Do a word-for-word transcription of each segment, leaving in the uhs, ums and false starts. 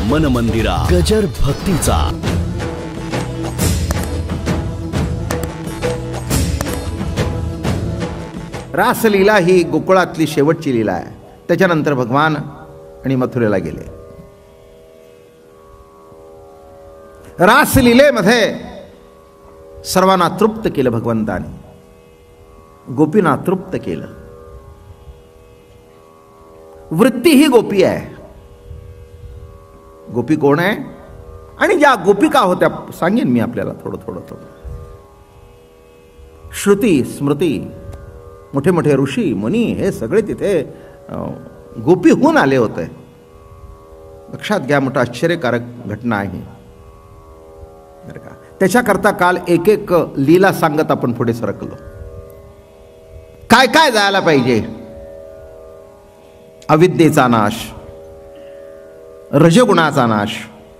मन मंदिरा गजर भक्तीचा रासलीला ही गोकुळातली शेवटची लीला आहे. त्याच्यानंतर भगवान आणि मथुरेला गेले. रासलीलेमध्ये सर्वांना तृप्त केलं भगवंताने, गोपींना तृप्त केलं. वृत्ती ही गोपी आहे. गोपी कोण आहे आणि ज्या गोपिका होत्या सांगेन मी आपल्याला थोडं थोडं थोडं. श्रुती स्मृती, मोठे मोठे ऋषी मुनी हे सगळे तिथे गोपी होऊन आले होते. लक्षात घ्या, मोठं आश्चर्यकारक घटना आहे बरं का. त्याच्याकरता काल एक एक लीला सांगत आपण पुढे सरकलो. काय काय जायला पाहिजे? अविद्येचा नाश, रजगुणाचा नाश.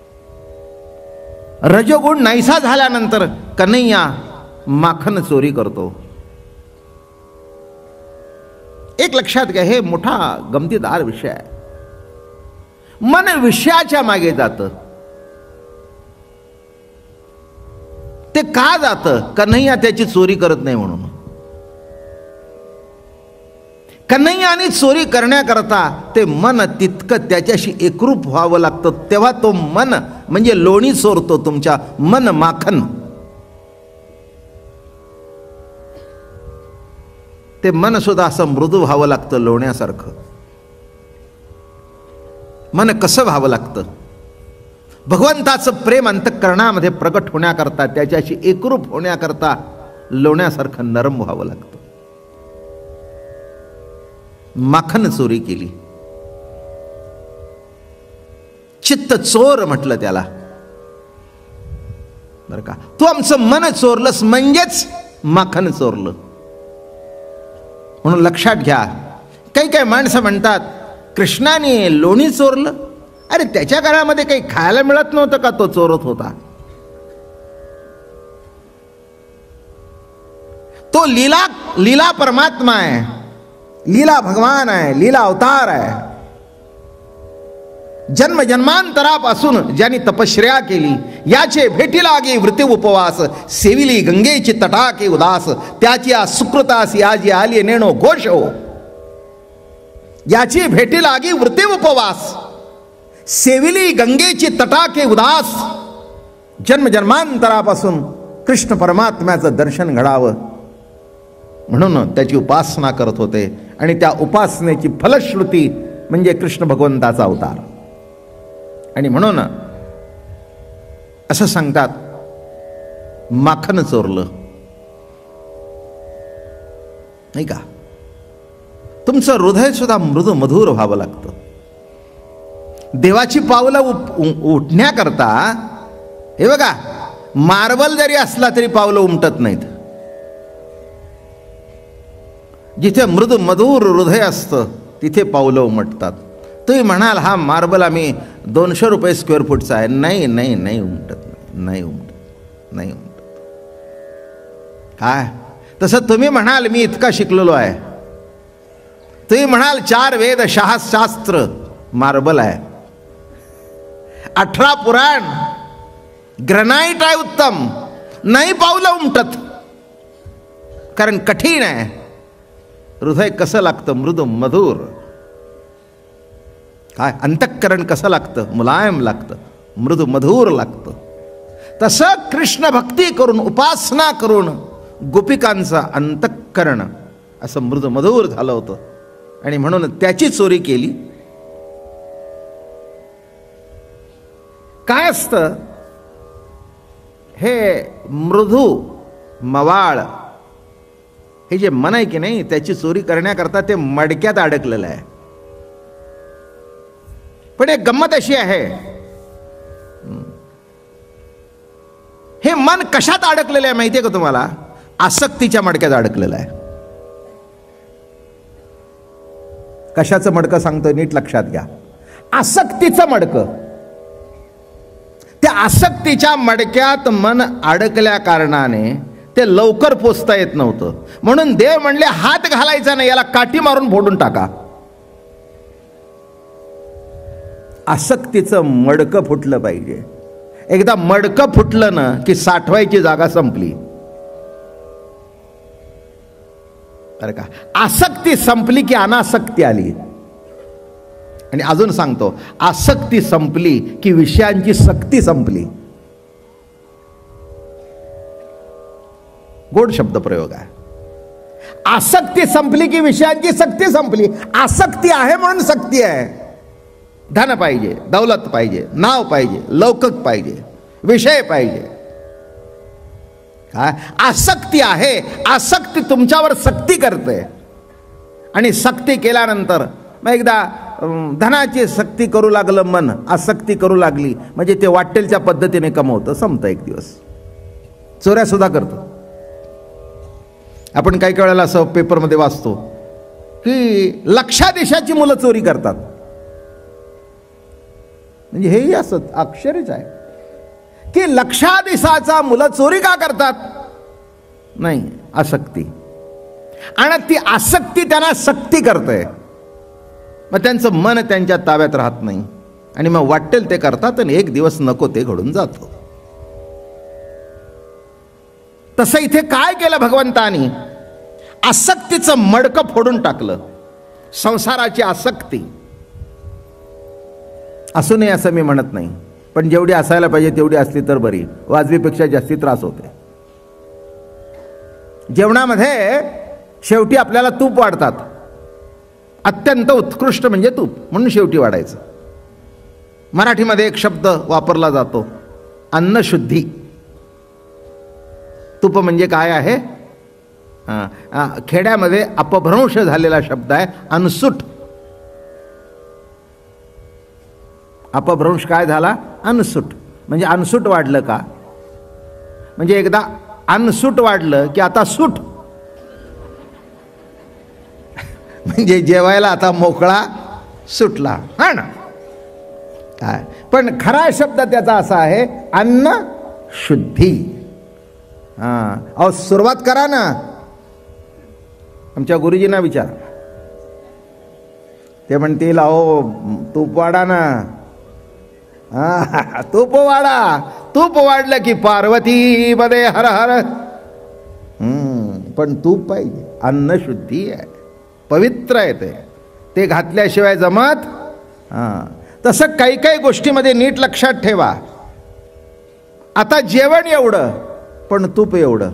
रजगुण नाहीसा झाल्यानंतर कन्हैया माखन चोरी करतो. एक लक्षात घ्या, हे मोठा गमतीदार विषय आहे. मन विषयाच्या मागे जातं. ते का जातं? कन्हैया त्याची चोरी करत नाही म्हणून. कन्हैयाने चोरी करण्याकरता ते मन तितकं त्याच्याशी एकरूप व्हावं लागतं. तेव्हा तो मन म्हणजे लोणी चोरतो तुमच्या मन माखन. ते मन सुद्धा असं मृदू व्हावं लागतं लोण्यासारखं. मन कसं व्हावं लागतं? भगवंताचं प्रेम अंतःकरणामध्ये प्रकट होण्याकरता, त्याच्याशी एकरूप होण्याकरता लोण्यासारखं नरम व्हावं लागतं. माखन चोरी केली. चित्त चोर म्हटलं त्याला बरं का. तू आमचं मन चोरलंस म्हणजेच माखन चोरलं. म्हणून लक्षात घ्या, काही काही माणसं म्हणतात कृष्णाने लोणी चोरलं. अरे त्याच्या घरामध्ये काही खायला मिळत नव्हतं का तो चोरत होता? तो लीला लीला परमात्मा आहे, लीला भगवान आहे, लीला अवतार आहे. जन्म जन्मांतरापासून ज्यांनी तपश्चर्या केली, याचे भेटी लागे वृत्ती उपवास, सेविली गंगेची तटाके उदास, त्याची आ सुकृतासी आजी आली नेणो घोष हो. याची भेटी लागे वृत्ती उपवास, सेविली गंगेची तटाके उदास. जन्म जन्मांतरापासून कृष्ण परमात्म्याचं दर्शन घडावं म्हणून त्याची उपासना करत होते. आणि त्या उपासनेची फलश्रुती म्हणजे कृष्ण भगवंताचा अवतार. आणि म्हणून असं सांगतात, माखन चोरलं नाही का. तुमचं हृदय सुद्धा मृदू मधुर व्हावं लागतं. देवाची पावलं उठण्याकरता हे बघा, मार्बल जरी असला तरी पावलं उमटत नाहीत. जिथे मृदू मधुर हृदय असतं तिथे पावलं उमटतात. तुम्ही म्हणाल हा मार्बल आम्ही दोनशे रुपये स्क्वेअर फूटचा आहे. नाही नाही नाही उमटत, नाही उमटत, नाही उमटत. काय तसं तुम्ही म्हणाल मी इतका शिकलेलो आहे, तुम्ही म्हणाल चार वेद शास्त्र मार्बल आहे, अठरा पुराण ग्रनाईट आहे उत्तम, नाही पावलं उमटत. कारण कठीण आहे. हृदय कसं लागतं? मृदू मधुर. काय अंतःकरण कसं लागतं? मुलायम लागतं, मृदू मधुर लागतं. तसं कृष्ण भक्ती करून, उपासना करून गोपिकांचं अंतःकरण असं मृदू मधुर झालं होतं. आणि म्हणून त्याची चोरी केली. काय असतं हे मृदू मवाळ हे जे मन आहे की नाही, त्याची चोरी करण्याकरता ते मडक्यात अडकलेलं आहे. पण एक गंमत अशी आहे, हे मन कशात अडकलेलं आहे माहितीये का तुम्हाला? आसक्तीच्या मडक्यात अडकलेलं आहे. कशाचं मडकं सांगतो नीट लक्षात घ्या. आसक्तीचं मडकं. त्या आसक्तीच्या मडक्यात मन अडकल्या कारणाने ते लवकर पोचता येत नव्हतं. म्हणून देव म्हणले हात घालायचा नाही, याला काठी मारून फोडून टाका. आसक्तीचं मडकं फुटलं पाहिजे. एकदा मडकं फुटलं ना की साठवायची जागा संपली. बरं का, आसक्ती संपली की अनासक्ती आली. आणि अजून सांगतो, आसक्ती संपली की विषयांची सक्ती संपली. गोड शब्द प्रयोग आहे. आसक्ती संपली की विषयांची सक्ती संपली. आसक्ती आहे म्हणून सक्ती आहे. धन पाहिजे, दौलत पाहिजे, नाव पाहिजे, लौकिक पाहिजे, विषय पाहिजे. काय आसक्ती आहे. आसक्ती तुमच्यावर सक्ती करते. आणि सक्ती केल्यानंतर मग एकदा धनाची सक्ती करू लागलं मन, आसक्ती करू लागली म्हणजे ते वाटेल त्या पद्धतीने कमवतं, संपतं एक दिवस. चोऱ्या सुद्धा करतो. आपण काही काही वेळेला असं पेपरमध्ये वाचतो की लक्षाधीशाची मुलं चोरी करतात. म्हणजे हेही असं आश्चर्यच आहे की लक्षाधीशाचा मुलं चोरी का करतात? नाही, आसक्ती. आणि ती आसक्ती त्यांना सक्ती करते. मग त्यांचं मन त्यांच्या ताब्यात राहत नाही आणि मग वाटेल ते करतात आणि एक दिवस नको ते घडून जातो. तसं इथे काय केलं भगवंतानी? आसक्तीचं मडकं फोडून टाकलं. संसाराची आसक्ती असू नये असं मी म्हणत नाही, पण जेवढी असायला पाहिजे तेवढी असली तर बरी. वाजवीपेक्षा जास्ती त्रास होते. जेवणामध्ये शेवटी आपल्याला तूप वाढतात. अत्यंत उत्कृष्ट म्हणजे तूप, म्हणून शेवटी वाढायचं. मराठीमध्ये एक शब्द वापरला जातो, अन्नशुद्धी. तूप म्हणजे काय आहे? खेड्यामध्ये अपभ्रंश झालेला शब्द आहे अनसूट. अपभ्रंश काय झाला? अनसूट. म्हणजे अनसूट वाढलं का? म्हणजे एकदा अनसूट वाढलं की आता सूट. म्हणजे जेवायला आता मोकळा सुटला, हा ना. काय पण खरा शब्द त्याचा असा आहे, अन्न शुद्धी. हा, अहो सुरुवात करा ना. आमच्या गुरुजींना विचार, ते म्हणतील अहो तूप वाढा ना. हा, तूप वाढा. तूप वाढलं की पार्वती मध्ये हर हर. हम्म पण तूप पाहिजे. अन्न शुद्धी आहे, पवित्र आहे. ते ते घातल्याशिवाय जमत. हां, तसं काही काही गोष्टीमध्ये नीट लक्षात ठेवा. आता जेवण एवढं पण तूप एवढं,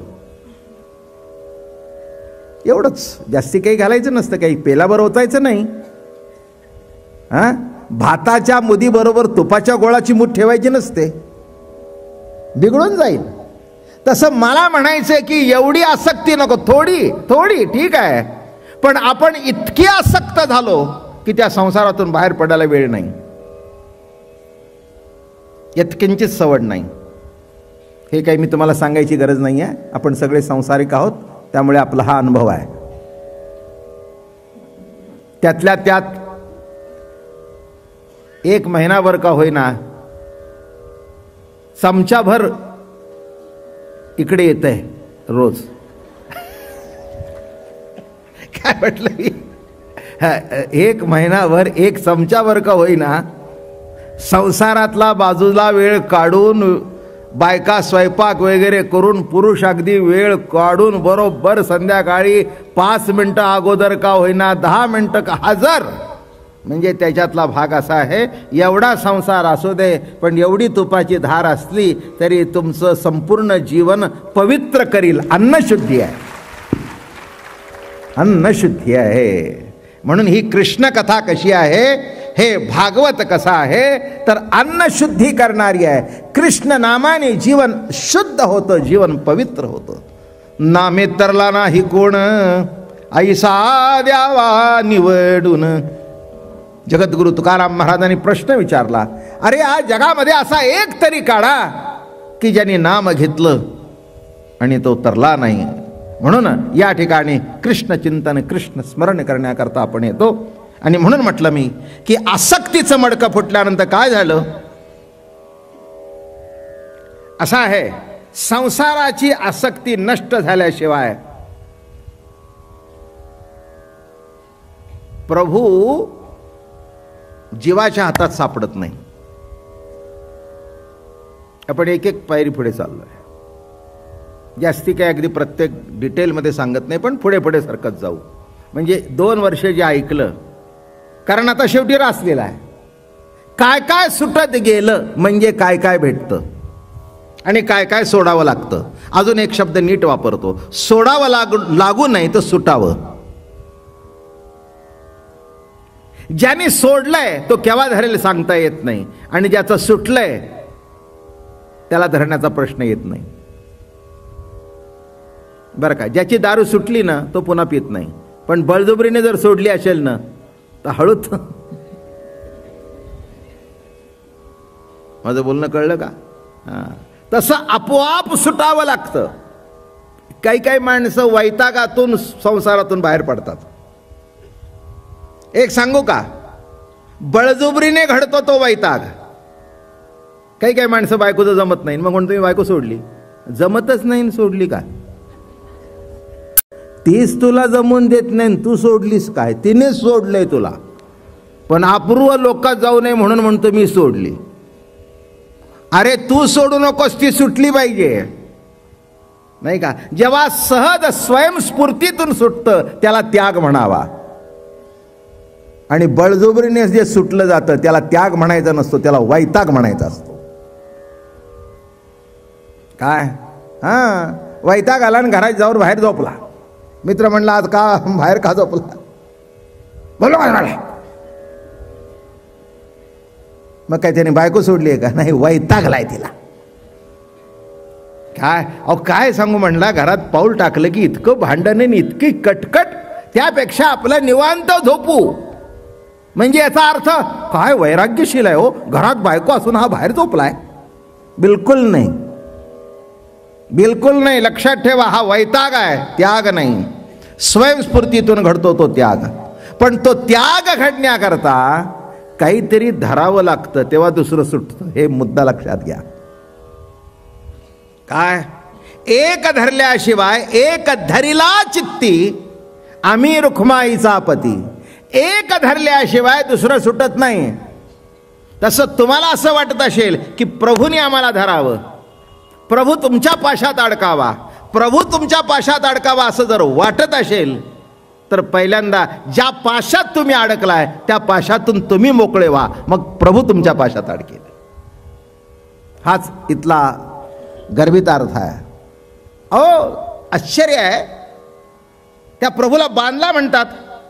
एवढंच. जास्ती काही घालायचं नसतं, काही पेलाभर ओतायचं नाही. हां, भाताच्या मुदी बरोबर तुपाच्या गोळाची मूठ ठेवायची नसते, बिघडून जाईल. तसं मला म्हणायचंय की एवढी आसक्ती नको, थोडी थोडी ठीक आहे, पण आपण इतकी आसक्त झालो की त्या संसारातून बाहेर पडायला वेळ नाही, यत्किंचित सवड नाही. हे काही मी तुम्हाला सांगायची गरज नाही आहे. आपण सगळे संसारिक आहोत, त्यामुळे आपला हा अनुभव आहे. त्यातल्या त्यात एक महिनाभर का होईना चमचाभर इकडे येत आहे रोज. काय म्हटलं? एक महिनाभर एक चमचाभर का होईना संसारातला बाजूला वेळ काढून, बायका स्वयंपाक वगैरे करून, पुरुष अगदी वेळ काढून बरोबर संध्याकाळी पाच मिनटं अगोदर का होईना, दहा मिनटं का हजर. म्हणजे त्याच्यातला भाग असा आहे, एवढा संसार असू दे पण एवढी तुपाची धार असली तरी तुमचं संपूर्ण जीवन पवित्र करील. अन्नशुद्धी आहे, अन्नशुद्धी आहे. म्हणून ही कृष्ण कथा कशी आहे, हे भागवत कसा आहे तर अन्नशुद्धी करणारी आहे. कृष्ण नामाने जीवन शुद्ध होतं, जीवन पवित्र होतं. नामे तरला नाही कोण, ऐसा द्यावा निवडून. जगद्गुरु तुकाराम महाराजांनी प्रश्न विचारला, अरे या जगामध्ये असा एक तरी काढा की ज्यांनी नाम घेतलं आणि तो तरला नाही. म्हणून या ठिकाणी कृष्ण चिंतन, कृष्ण स्मरण करण्याकरता आपण येतो. आणि म्हणून म्हटलं मी की आसक्तीचं मडकं फुटल्यानंतर काय झालं? असं आहे, संसाराची आसक्ती नष्ट झाल्याशिवाय प्रभू जीवाच्या हातात सापडत नाही. आपण एक एक पायरी पुढे चाललोय. जास्ती काय अगदी प्रत्येक डिटेलमध्ये सांगत नाही, पण पुढे पुढे सरकत जाऊ. म्हणजे दोन वर्ष जे ऐकलं, कारण आता शेवटी रासलेला आहे. काय काय सुटत गेलं म्हणजे काय काय भेटतं आणि काय काय सोडावं लागतं. अजून एक शब्द नीट वापरतो, सोडावं लागू लागू नाही तर सुटावं. ज्याने सोडलंय तो केव्हा धरेल सांगता येत नाही, आणि ज्याचं सुटलंय त्याला धरण्याचा प्रश्न येत नाही. बरं का, ज्याची दारू सुटली ना तो पुन्हा पित नाही, पण बळजबरीने जर सोडली असेल ना तर हळूच. माझं बोलणं कळलं का? हां, तसं आपोआप सुटावं लागतं. काही काही माणसं वैतागातून संसारातून बाहेर पडतात. एक सांगू का, बळजुबरीने घडतो तो वैताग. काही काही माणसं बायकोचं जमत नाही, मग म्हणून तुम्ही बायको सोडली. जमतच नाही, सोडली का? तीच तुला जमून देत नाही, तू सोडलीस काय? तिनेच सोडलंय तुला, पण अपूर्व लोकात जाऊ नये म्हणून म्हणतो मी सोडली. अरे तू सोडू नकोस, ती सुटली पाहिजे, नाही का? जेव्हा सहज स्वयंस्फूर्तीतून सुटतं त्याला त्याग म्हणावा, आणि बळजबरीने जे सुटलं जातं त्याला त्याग म्हणायचा नसतो, त्याला वैताग म्हणायचा असतो. काय? हां, वैताग आला आणि घरात जाऊन बाहेर झोपला. मित्र म्हणला आज का बाहेर का झोपला? बोलो मला. मग काय त्याने बायको सोडली आहे का? नाही, वैतागलाय तिला. काय अहो काय सांगू म्हणला, घरात पाऊल टाकलं की इतकं भांडण आणि इतकी कटकट, त्यापेक्षा आपलं निवांत झोपू. म्हणजे याचा अर्थ काय वैराग्यशील आहे हो, घरात बायको असून हा बाहेर झोपलाय? बिलकुल नाही, बिलकुल नाही. लक्षात ठेवा, हा वैताग आहे, त्याग नाही. स्वयंस्फूर्तीतून घडतो तो त्याग, पण तो त्याग घडण्याकरता काहीतरी धरावं लागतं, तेव्हा दुसरं सुटतं. हे मुद्दा लक्षात घ्या. काय? एक धरल्याशिवाय एक धरिला चित्ती आम्ही रुखमाईचा पती. एक धरल्याशिवाय दुसरं सुटत नाही. तसं तुम्हाला असं वाटत असेल की प्रभूने आम्हाला धरावं, प्रभू तुमच्या पाशात अडकावा, प्रभू तुमच्या पाशात अडकावा असं जर वाटत असेल तर पहिल्यांदा ज्या पाशात तुम्ही अडकलाय त्या पाशातून तुम्ही मोकळे व्हा, मग प्रभू तुमच्या पाशात अडकेल. हाच इथला गर्भित अर्थ आहे. अहो आश्चर्य आहे, त्या प्रभूला बांधला म्हणतात.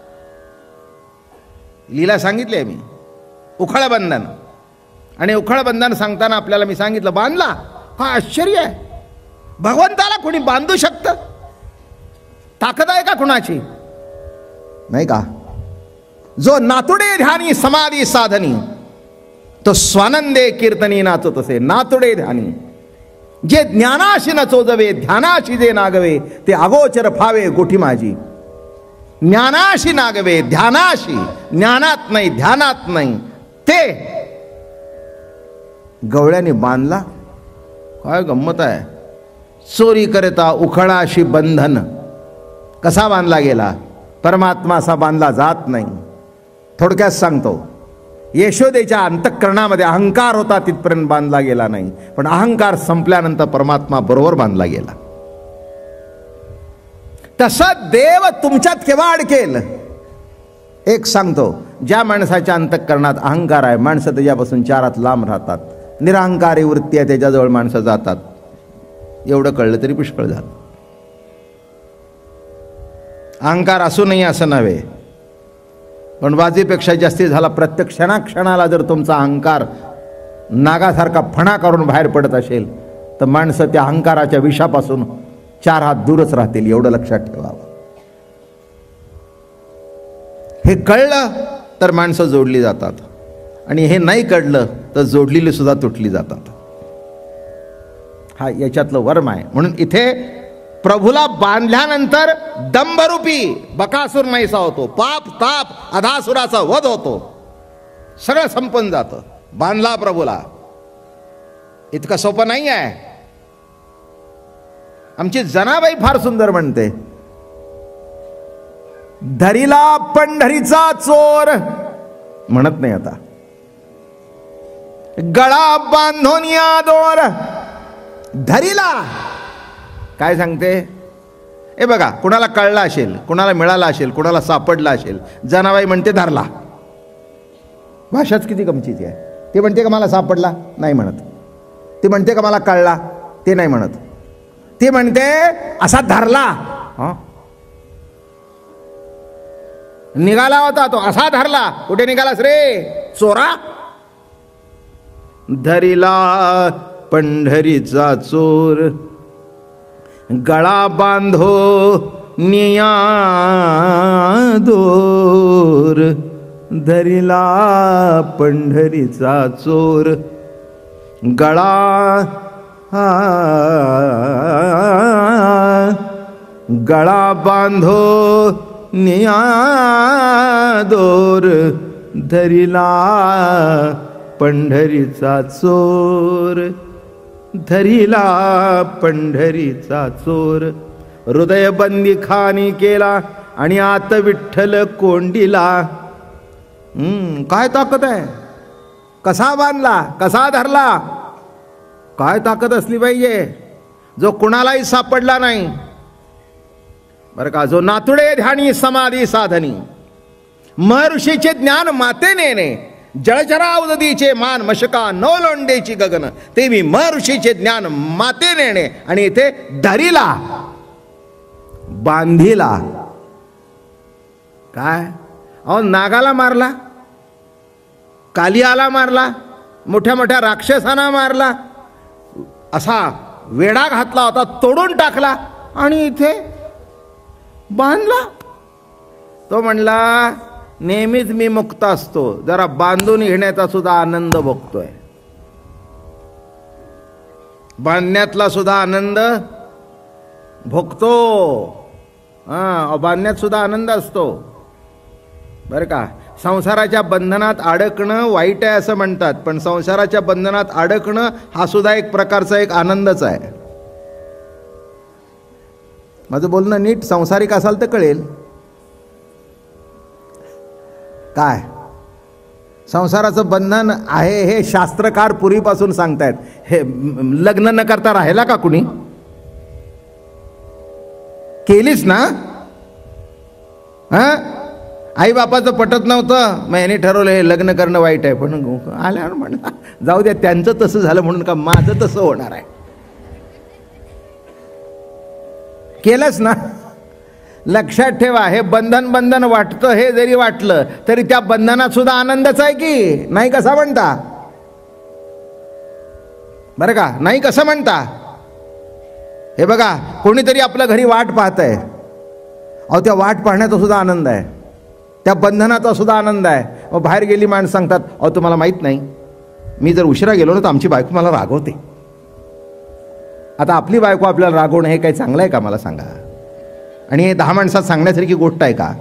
लीला सांगितली आहे मी, उखळबंधन. आणि उखळबंधन सांगताना आपल्याला मी सांगितलं बांधला. हा आश्चर्य आहे, भगवंताला कोणी बांधू शकतं? ताकद आहे का कुणाची? नाही का? जो नातुडे ध्यानी समाधी साधनी तो स्वानंदे कीर्तनी नाचत असे. नातुडे ध्यानी जे ज्ञानाशी न चोजवे, ध्यानाशी जे नागवे ते अगोचर फावे गोठी माझी. ज्ञानाशी नागवे, ध्यानाशी, ज्ञानात नाही ध्यानात नाही, ते गवळ्याने बांधला. काय गंमत आहे. चोरी करता उखळाशी बंधन कसा बांधला गेला? परमात्मा असा बांधला जात नाही. थोडक्यात सांगतो, यशोदेच्या अंतःकरणामध्ये अहंकार होता तिथपर्यंत बांधला गेला नाही, पण अहंकार संपल्यानंतर परमात्मा बरोबर बांधला गेला. तसा देव तुमच्यात केव्हा अडकेल? एक सांगतो, ज्या माणसाच्या अंतःकरणात अहंकार आहे, माणसं त्याच्यापासून चारात लांब राहतात. निरहंकारी वृत्ती आहे त्याच्याजवळ माणसं जातात. एवढं कळलं तरी पुष्कळ झालं. अहंकार असू नाही असं नव्हे, पण बाजीपेक्षा जास्ती झाला. प्रत्येक क्षणाक्षणाला जर तुमचा अहंकार नागासारखा फणा करून बाहेर पडत असेल तर माणसं त्या अहंकाराच्या विषापासून चार हात दूरच राहतील. एवढं लक्षात ठेवावं. हे कळलं तर माणसं जोडली जातात, आणि हे नाही कळलं तर जोडलेली सुद्धा तुटली जातात. हा याच्यातलं वर्म आहे. म्हणून इथे प्रभूला बांधल्यानंतर दंभरूपी बकासूर नाहीसा होतो, पाप ताप अधासुराचा वध होतो, सगळं संपून जातं. बांधला प्रभूला. इतकं सोपं नाही आहे. आमची जनाबाई फार सुंदर म्हणते, धरिला पंढरीचा चोर म्हणत नाही आता, गळा बांधून या दोर धरिला. काय सांगते? हे बघा, कुणाला कळला असेल, कुणाला मिळाला असेल, कुणाला सापडला असेल. जनाबाई म्हणते धरला. भाषाच किती गमतीची आहे. ती म्हणते का मला सापडला, नाही म्हणत. ती म्हणते का मला कळला, ते नाही म्हणत. ती म्हणते असा धरला. हा, निघाला होता तो, असा धरला. कुठे निघालास रे चोरा? धरिला पंढरीचा चोर, गळा बांधो निया दोर. धरिला पंढरीचा चोर, गळा हा गळा बांधो निया दोर. धरिला पंढरीचा चोर, धरिला पंढरीचा चोर. हृदय बंदी खानी केला आणि आत विठ्ठल कोंडीला. हम्म काय ताकद आहे? कसा बांधला, कसा धरला? काय ताकद असली पाहिजे, जो कुणालाही सापडला नाही. बरं का, जो नातुडे ध्यानी समाधी साधनी, महर्षीचे ज्ञान माते नेणे, जळचरावदीचे मान मशका नवलोंडेची गगन. ते मी महर्षीचे ज्ञान माते नेणे, आणि इथे धरिला बांधिला. काय अहो, नागाला मारला, कालियाला मारला, मोठ्या मोठ्या राक्षसांना मारला, असा वेडा घातला होता, तोडून टाकला, आणि इथे बांधला. तो म्हणला नेहमीच मी मुक्त असतो, जरा बांधून घेण्याचा सुद्धा आनंद भोगतोय. बांधण्यातला सुद्धा आनंद भोगतो. हा, बांधण्यात सुद्धा आनंद असतो. बरं का, संसाराच्या बंधनात अडकणं वाईट आहे असं म्हणतात, पण संसाराच्या बंधनात अडकणं हा सुद्धा एक प्रकारचा एक आनंदच आहे. माझं बोलणं नीट संसारिक असाल तर कळेल. काय संसाराचं बंधन आहे हे शास्त्रकार पूर्वीपासून सांगतायत. हे लग्न न करता राहिला का कुणी? केलीच ना? हा, आई बापाचं पटत नव्हतं, मग याने ठरवलं हे लग्न करणं वाईट आहे. पण आल्यावर म्हणला जाऊ द्या, त्यांचं तसं झालं म्हणून का माझं तसं होणार आहे? केलंच ना. लक्षात ठेवा, हे बंधन बंधन वाटतं, हे जरी वाटलं तरी त्या बंधनात सुद्धा आनंदच आहे की नाही? कसा म्हणता? बरं का, नाही कसं म्हणता? हे बघा, कोणीतरी आपल्या घरी वाट पाहत आहे, अहो त्या वाट पाहण्याचा सुद्धा आनंद आहे, त्या बंधनाचा सुद्धा आनंद आहे. मग बाहेर गेली माणसं सांगतात, अहो तुम्हाला माहीत नाही, मी जर उशिरा गेलो ना तर आमची बायको मला रागवते. आता आपली बायको आपल्याला रागवणं हे काही चांगलं आहे का मला सांगा? आणि हे दहा माणसात सांगण्यासारखी गोष्ट आहे का?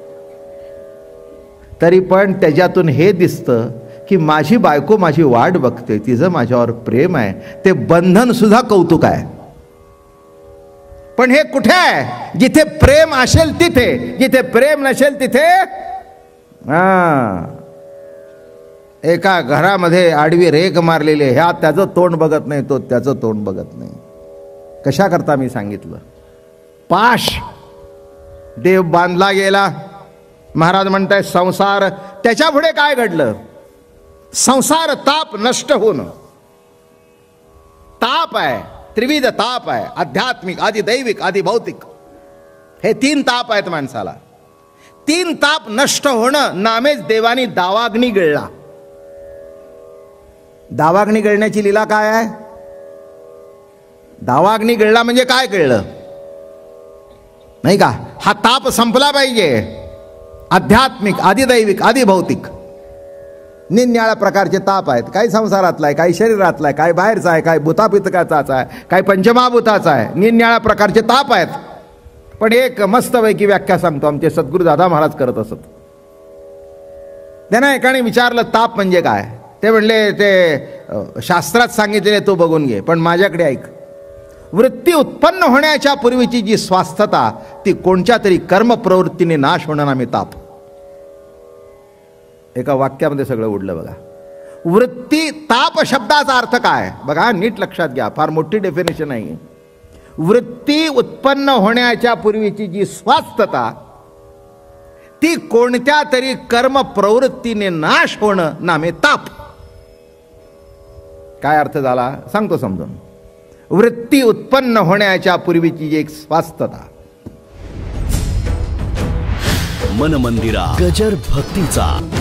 तरी पण त्याच्यातून हे दिसतं की माझी बायको माझी वाट बघते, तिचं माझ्यावर प्रेम आहे. ते बंधन सुद्धा कौतुक आहे. पण हे कुठे आहे? जिथे प्रेम असेल तिथे, जिथे प्रेम नसेल तिथे. हा, एका घरामध्ये आडवी रेख मारलेली, ह्या त्याचं तोंड बघत नाही, तो त्याचं तोंड बघत नाही. कशा करता मी सांगितलं? पाश देव बांधला गेला. महाराज म्हणताय संसार, त्याच्या पुढे काय घडलं? संसार ताप नष्ट होणं. ताप आहे, त्रिविध ताप आहे, आध्यात्मिक, आधी दैविक, आधी भौतिक. हे तीन ताप आहेत माणसाला. तीन ताप नष्ट होणं नामेच देवानी दावाग्नी गिळला. दावाग्नी गिळण्याची लीला काय आहे? दावाग्नी गिळला म्हणजे काय कळलं नाही का? हा ताप संपला पाहिजे. आध्यात्मिक, आदिदैविक, आदिभौतिक, निन्याळ्या प्रकारचे ताप आहेत. काही संसारातला आहे, काही शरीरातला आहे, काही बाहेरचा आहे, काही भूतापितकाचा आहे, काही पंचमहाभूताचा आहे. निन्याळ्या प्रकारचे ताप आहेत. पण एक मस्तपैकी व्याख्या सांगतो, आमचे सद्गुरू दादा महाराज करत असत. त्यांना एकाने विचारलं ताप म्हणजे काय? ते म्हणले ते शास्त्रात सांगितलेले तो बघून घे, पण माझ्याकडे ऐक. वृत्ती उत्पन्न होण्याच्या पूर्वीची जी स्वास्थता ती कोणत्या तरी कर्म प्रवृत्तीने नाश होणार नामे ताप. एका वाक्यामध्ये सगळं उडलं बघा. वृत्ती ताप शब्दाचा अर्थ काय बघा, नीट लक्षात घ्या, फार मोठी डेफिनेशन आहे. वृत्ती उत्पन्न होण्याच्या पूर्वीची जी स्वास्थता, ती कोणत्या तरी कर्म प्रवृत्तीने नाश होणं नामे ताप. काय अर्थ झाला सांगतो समजून. वृत्ती उत्पन्न होण्याच्या पूर्वीची जी एक स्वास्थता. मन मंदिरा गजर भक्तीचा.